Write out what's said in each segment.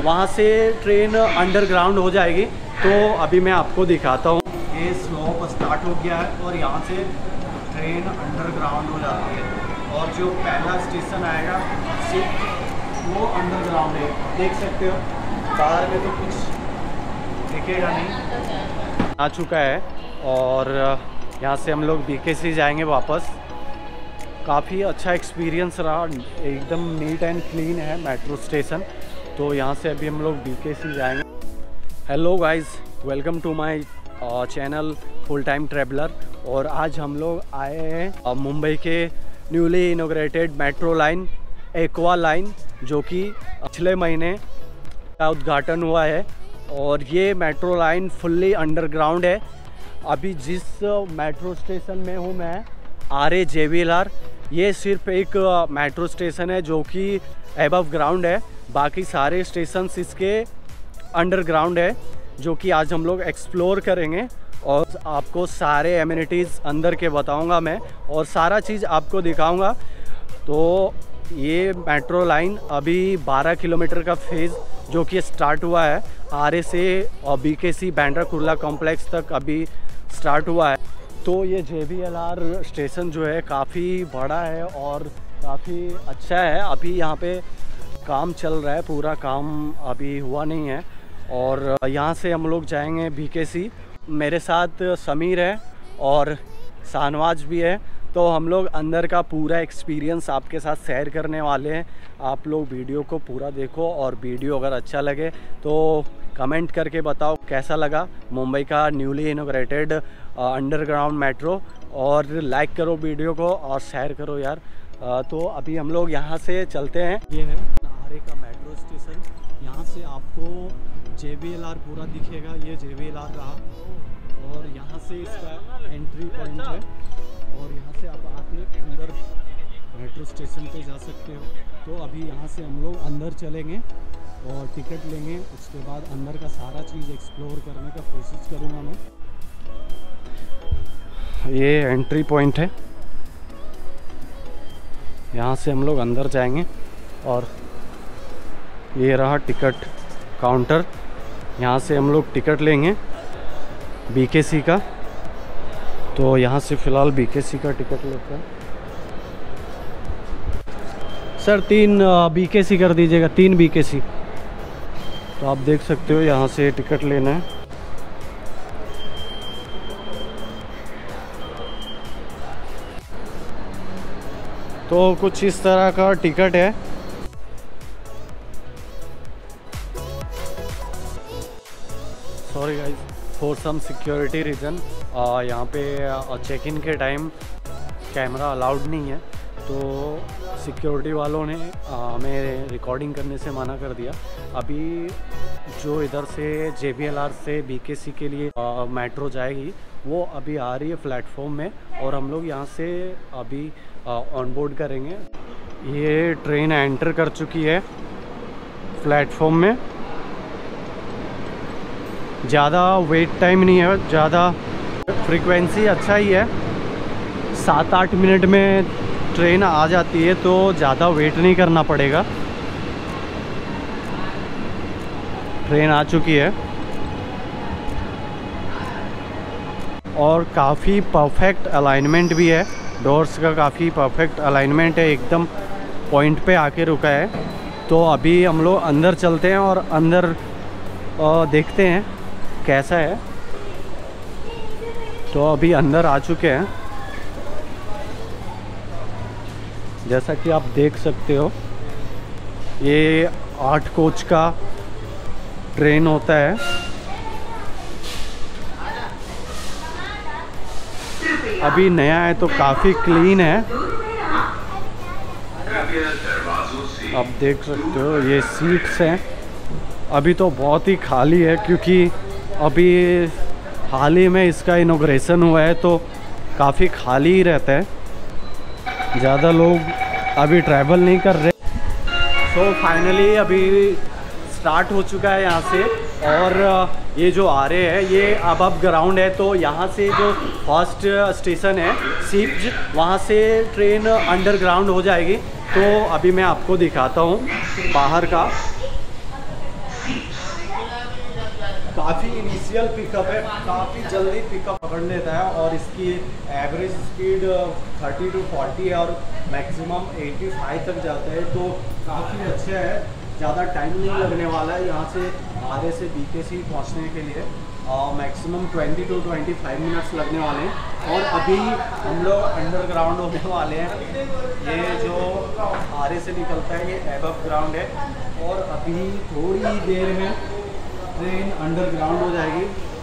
वहाँ से train underground हो जाएगी। तो अभी मैं आपको दिखाता हूँ। ये स्लॉप स्टार्ट हो गया है और यहाँ से ट्रेन अंडरग्राउंड हो जाती है और जो पहला स्टेशन आएगा सिर्फ वो अंडरग्राउंड है। देख सकते हो बाहर में तो कुछ दिखेगा नहीं। आ चुका है और यहाँ से हम लोग बीकेसी जाएंगे वापस। काफ़ी अच्छा एक्सपीरियंस रहा, एकदम नीट एंड क्लीन है मेट्रो स्टेशन। तो यहाँ से अभी हम लोग बीकेसी जाएंगे। Hello guys, welcome to my channel full time traveller. और आज हम लोग आए हैं मुंबई के newly inaugurated metro line aqua line, जो कि पिछले महीने का उद्घाटन हुआ है। और ये मेट्रो लाइन फुल्ली अंडरग्राउंड है। अभी जिस मेट्रो स्टेशन में हूँ मैं, RAJVLR, ये सिर्फ एक मेट्रो स्टेशन है जो कि एबव ग्राउंड है। बाकी सारे स्टेशंस इसके अंडरग्राउंड है, जो कि आज हम लोग एक्सप्लोर करेंगे और आपको सारे एमिनिटीज़ अंदर के बताऊंगा मैं और सारा चीज़ आपको दिखाऊंगा। तो ये मेट्रो लाइन अभी 12 किलोमीटर का फेज़ जो कि स्टार्ट हुआ है, RA से और BKC बांद्रा कुर्ला कॉम्प्लेक्स तक अभी स्टार्ट हुआ है। तो ये JVLR स्टेशन जो है काफ़ी बड़ा है और काफ़ी अच्छा है। अभी यहाँ पे काम चल रहा है, पूरा काम अभी हुआ नहीं है। और यहाँ से हम लोग जाएंगे BKC। मेरे साथ समीर है और शाहनवाज भी है। तो हम लोग अंदर का पूरा एक्सपीरियंस आपके साथ शेयर करने वाले हैं। आप लोग वीडियो को पूरा देखो और वीडियो अगर अच्छा लगे तो कमेंट करके बताओ कैसा लगा मुंबई का न्यूली इनॉग्रेटेड अंडरग्राउंड मेट्रो। और लाइक करो वीडियो को और शेयर करो यार। तो अभी हम लोग यहाँ से चलते हैं। ये है RA का मेट्रो स्टेशन। यहाँ से आपको JVLR पूरा दिखेगा। ये JVLR रहा और यहाँ से इसका एंट्री पॉइंट है और यहाँ से आप आके अंदर मेट्रो स्टेशन पे जा सकते हो। तो अभी यहाँ से हम लोग अंदर चलेंगे और टिकट लेंगे। उसके बाद अंदर का सारा चीज़ एक्सप्लोर करने का कोशिश करूँगा मैं। ये एंट्री पॉइंट है, यहाँ से हम लोग अंदर जाएंगे। और ये रहा टिकट काउंटर, यहाँ से हम लोग टिकट लेंगे BKC का। तो यहाँ से फ़िलहाल BKC का टिकट लेते हैं। सर 3 BKC कर दीजिएगा, 3 BKC। तो आप देख सकते हो यहाँ से टिकट लेना है। तो कुछ इस तरह का टिकट है। Sorry guys, for some security reason यहाँ पे चेक इन के टाइम कैमरा अलाउड नहीं है। तो सिक्योरिटी वालों ने हमें रिकॉर्डिंग करने से मना कर दिया। अभी जो इधर से JVLR से BKC के लिए मेट्रो जाएगी वो अभी आ रही है प्लेटफॉर्म में और हम लोग यहाँ से अभी ऑन बोर्ड करेंगे। ये ट्रेन एंटर कर चुकी है प्लेटफॉर्म में। ज़्यादा वेट टाइम नहीं है, ज़्यादा फ्रीक्वेंसी अच्छा ही है। 7-8 मिनट में ट्रेन आ जाती है तो ज़्यादा वेट नहीं करना पड़ेगा। ट्रेन आ चुकी है और काफ़ी परफेक्ट अलाइनमेंट भी है। डोर्स का काफ़ी परफेक्ट अलाइनमेंट है, एकदम पॉइंट पे आके रुका है। तो अभी हम लोग अंदर चलते हैं और अंदर देखते हैं कैसा है। तो अभी अंदर आ चुके हैं, जैसा कि आप देख सकते हो। ये 8 कोच का ट्रेन होता है। अभी नया है तो काफ़ी क्लीन है। आप देख सकते हो ये सीट्स हैं। अभी तो बहुत ही खाली है क्योंकि अभी हाल ही में इसका इनॉग्रेशन हुआ है तो काफ़ी खाली ही रहता है, ज़्यादा लोग अभी ट्रैवल नहीं कर रहे। तो फाइनली अभी स्टार्ट हो चुका है यहाँ से। और ये जो RA है ये अबव ग्राउंड है। तो यहाँ से जो फर्स्ट स्टेशन है सिप्ज, वहाँ से ट्रेन अंडरग्राउंड हो जाएगी। तो अभी मैं आपको दिखाता हूँ बाहर का। काफ़ी इनिशियल पिकअप है, काफ़ी जल्दी पिकअप पकड़ लेता है और इसकी एवरेज स्पीड 30 to 40 है और मैक्सिमम 85 तक जाता है, तो काफ़ी अच्छा है। ज़्यादा टाइम नहीं लगने वाला है यहाँ से आधे से BKC पहुँचने के लिए, मैक्सिमम 20 to 25 मिनट्स लगने वाले हैं। और अभी हम लोग अंडरग्राउंड होने वाले हैं। ये जो आरे से निकलता है ये एबव ग्राउंड है और अभी थोड़ी देर में ट्रेन अंडरग्राउंड हो जाएगी।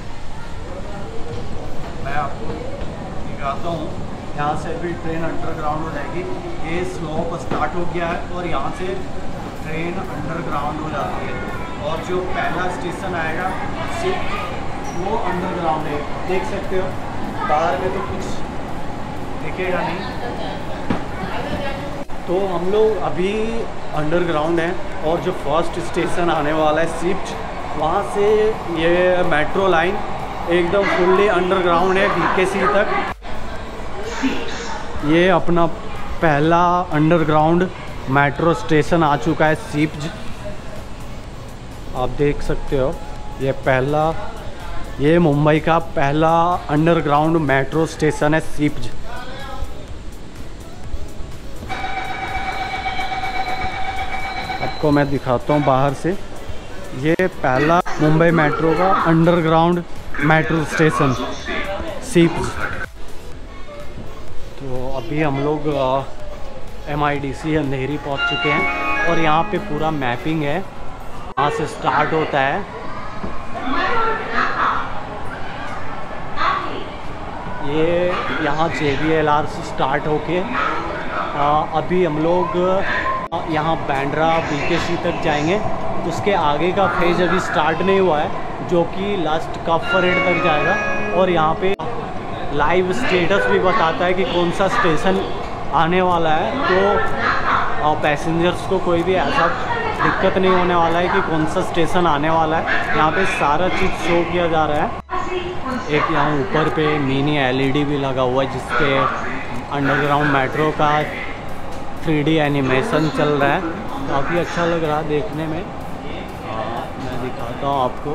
मैं आपको दिखाता हूँ, यहाँ से अभी ट्रेन अंडरग्राउंड हो जाएगी। ये स्लोप स्टार्ट हो गया है और यहाँ से ट्रेन अंडरग्राउंड हो जाती है और जो पहला स्टेशन आएगा सिर्फ वो अंडरग्राउंड है। देख सकते हो बाहर में तो कुछ दिखेगा नहीं। तो हम लोग अभी अंडरग्राउंड हैं और जो फर्स्ट स्टेशन आने वाला है शिफ्ट, वहाँ से ये मेट्रो लाइन एकदम फुल्ली अंडरग्राउंड है BKC तक। ये अपना पहला अंडरग्राउंड मेट्रो स्टेशन आ चुका है सिप्ज। आप देख सकते हो ये मुंबई का पहला अंडरग्राउंड मेट्रो स्टेशन है सिप्ज। आपको मैं दिखाता हूँ बाहर से, ये पहला मुंबई मेट्रो का अंडरग्राउंड मेट्रो स्टेशन सिप्ज। तो अभी हम लोग MIDC अंधेरी पहुंच चुके हैं और यहाँ पे पूरा मैपिंग है, यहाँ से स्टार्ट होता है। ये यहाँ JBLR से स्टार्ट होके अभी हम लोग यहाँ बांद्रा BKC तक जाएंगे। उसके आगे का फेज अभी स्टार्ट नहीं हुआ है, जो कि लास्ट कप परेड तक जाएगा और यहाँ पे लाइव स्टेटस भी बताता है कि कौन सा स्टेशन आने वाला है। तो पैसेंजर्स को कोई भी ऐसा दिक्कत नहीं होने वाला है कि कौन सा स्टेशन आने वाला है। यहाँ पे सारा चीज़ शो किया जा रहा है। एक यहाँ ऊपर पे मिनी LED भी लगा हुआ है जिसपे अंडरग्राउंड मेट्रो का 3D एनिमेशन चल रहा है। काफ़ी अच्छा लग रहा है देखने में। मैं दिखाता हूँ आपको।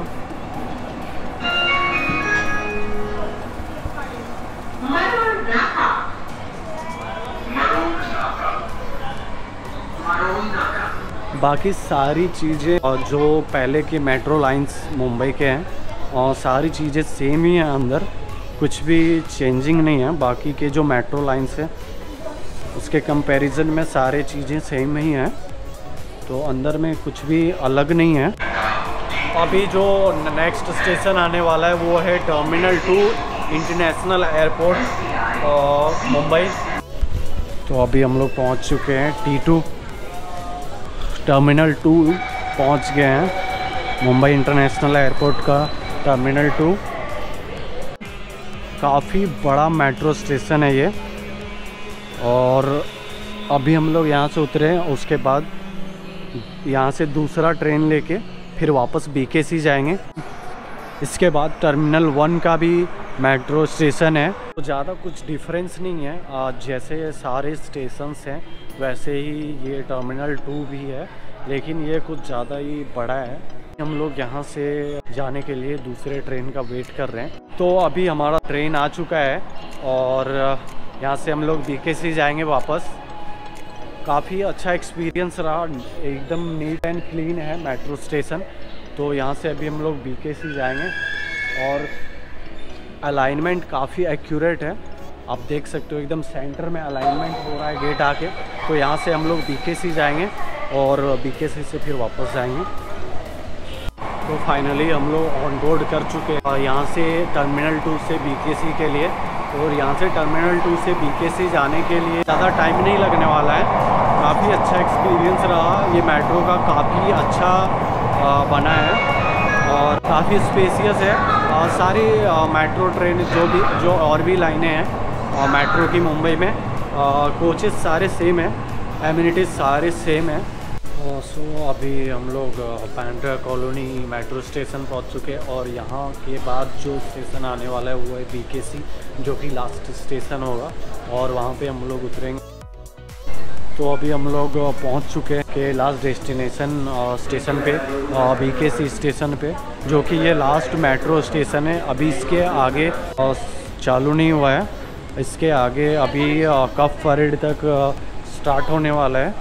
बाकी सारी चीज़ें जो पहले के मेट्रो लाइंस मुंबई के हैं और सारी चीज़ें सेम ही हैं, अंदर कुछ भी चेंजिंग नहीं है। बाकी के जो मेट्रो लाइंस हैं उसके कंपैरिजन में सारे चीज़ें सेम ही हैं, तो अंदर में कुछ भी अलग नहीं है। अभी जो नेक्स्ट स्टेशन आने वाला है वो है टर्मिनल 2 इंटरनेशनल एयरपोर्ट मुंबई। तो अभी हम लोग पहुंच चुके हैं T2 टर्मिनल 2 पहुंच गए हैं, मुंबई इंटरनेशनल एयरपोर्ट का टर्मिनल 2। काफ़ी बड़ा मेट्रो स्टेशन है ये। और अभी हम लोग यहाँ से उतरे हैं, उसके बाद यहाँ से दूसरा ट्रेन लेके फिर वापस BKC जाएंगे। इसके बाद टर्मिनल 1 का भी मेट्रो स्टेशन है। तो ज़्यादा कुछ डिफरेंस नहीं है, जैसे सारे स्टेशंस हैं वैसे ही ये टर्मिनल 2 भी है, लेकिन ये कुछ ज़्यादा ही बड़ा है। हम लोग यहाँ से जाने के लिए दूसरे ट्रेन का वेट कर रहे हैं। तो अभी हमारा ट्रेन आ चुका है और यहाँ से हम लोग BKC जाएंगे वापस। काफ़ी अच्छा एक्सपीरियंस रहा, एकदम नीट एंड क्लीन है मेट्रो स्टेशन। तो यहाँ से अभी हम लोग BKC जाएंगे और अलाइनमेंट काफ़ी एक्यूरेट है। आप देख सकते हो एकदम सेंटर में अलाइनमेंट हो रहा है गेट आके। तो यहाँ से हम लोग BKC जाएंगे और BKC से फिर वापस जाएंगे। तो फाइनली हम लोग ऑन बोर्ड कर चुके हैं यहाँ से टर्मिनल 2 से BKC के लिए। और यहाँ से टर्मिनल 2 से BKC जाने के लिए ज़्यादा टाइम नहीं लगने वाला है। काफ़ी अच्छा एक्सपीरियंस रहा, ये मेट्रो का काफ़ी अच्छा बना है और काफ़ी स्पेसियस है। सारी मेट्रो ट्रेन जो और भी लाइनें हैं मेट्रो की मुंबई में, कोचेस सारे सेम हैं, एमिनिटीज़ सारे सेम हैं। सो अभी हम लोग बांद्रा कॉलोनी मेट्रो स्टेशन पहुंच चुके हैं और यहाँ के बाद जो स्टेशन आने वाला है वो है BKC, जो कि लास्ट स्टेशन होगा और वहाँ पे हम लोग उतरेंगे। तो अभी हम लोग पहुंच चुके हैं कि लास्ट डेस्टिनेशन स्टेशन पे, BKC स्टेशन पे, जो कि ये लास्ट मेट्रो स्टेशन है। अभी इसके आगे चालू नहीं हुआ है, इसके आगे अभी कप परेड तक स्टार्ट होने वाला है।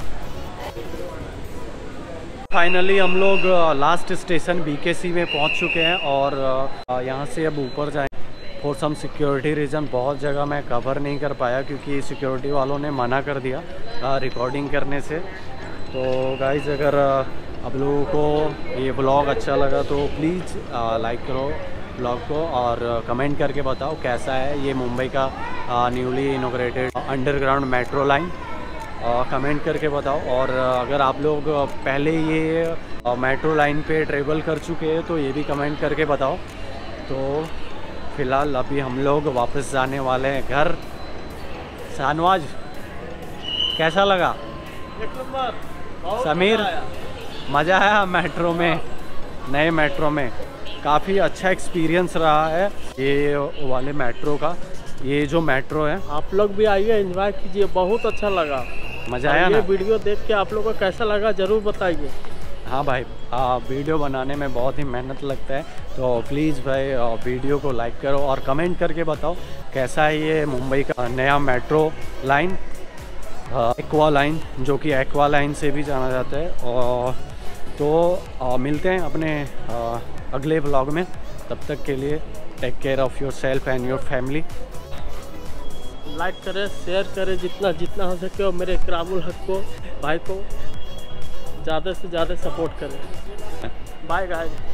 फाइनली हम लोग लास्ट स्टेशन BKC में पहुंच चुके हैं और यहाँ से अब ऊपर जाएं। फॉर सम सिक्योरिटी रीज़न बहुत जगह मैं कवर नहीं कर पाया क्योंकि सिक्योरिटी वालों ने मना कर दिया रिकॉर्डिंग करने से। तो गाइज़, अगर आप लोगों को ये ब्लॉग अच्छा लगा तो प्लीज़ लाइक करो ब्लॉग को और कमेंट करके बताओ कैसा है ये मुंबई का newly inaugurated underground metro line. Comment करके बताओ। और अगर आप लोग पहले ये मेट्रो लाइन पे ट्रेवल कर चुके हैं तो ये भी कमेंट करके बताओ। तो फ़िलहाल अभी हम लोग वापस जाने वाले हैं घर। शाहनवाज, कैसा लगा? एक नंबर। समीर, मज़ा आया मेट्रो में, नए मेट्रो में? काफ़ी अच्छा एक्सपीरियंस रहा है ये वाले मेट्रो का। ये जो मेट्रो है, आप लोग भी आइए, एंजॉय कीजिए, बहुत अच्छा लगा, मज़ा आया ना? ये वीडियो देख के आप लोगों को कैसा लगा ज़रूर बताइए। हाँ भाई, वीडियो बनाने में बहुत ही मेहनत लगता है, तो प्लीज़ भाई वीडियो को लाइक करो और कमेंट करके बताओ कैसा है ये मुंबई का नया मेट्रो लाइन, एक्वा लाइन, जो कि एक्वा लाइन से भी जाना जाता है। और तो मिलते हैं अपने अगले व्लॉग में। तब तक के लिए take care of your self and your family. Like करें, शेयर करें जितना जितना हो सके, और मेरे इकरामुल हक को भाई को ज़्यादा से ज़्यादा सपोर्ट करें। Bye guys.